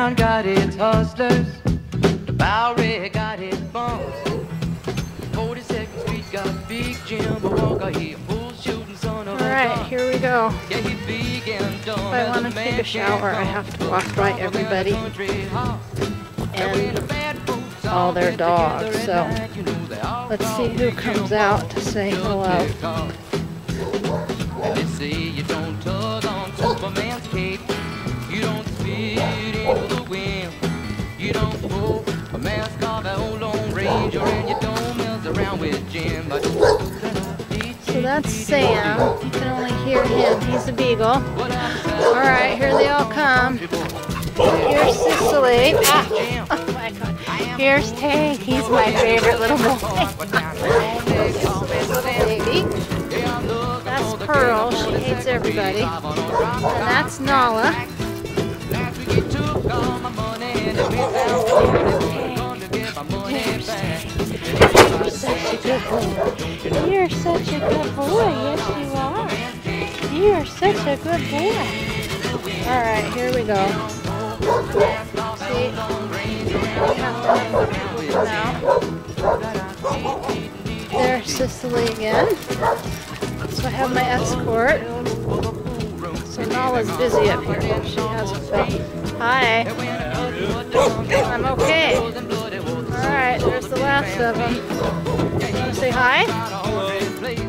Uptown got its hustlers, the Bowery got its bums. 42nd Street got Big Jim Walker, he a bull shooting son of a gun. Alright, here we go. Yeah, he big and dumb. If I want to take a shower, I have to walk by everybody and all their dogs. So let's see who comes out to say hello. They say you don't tug on Superman's cape, you don't spit into the wind, you don't pull a mask off an old Lone Ranger, and you don't mess around with Jim. So that's Sam. You can only hear him. He's a beagle. Alright, here they all come. Here's Cicely. Ah, oh my god. Here's Tank. He's my favorite little boy. Little baby. That's Pearl. She hates everybody. And that's Nala. You're such a good boy. Yes, you are. You are such a good boy. Alright, here we go. See? We have to now. There's Cicely again. So I have my escort. So Nala's busy up here. She has a phone. Hi. I'm okay. Alright, there's the last of them. You want to say hi?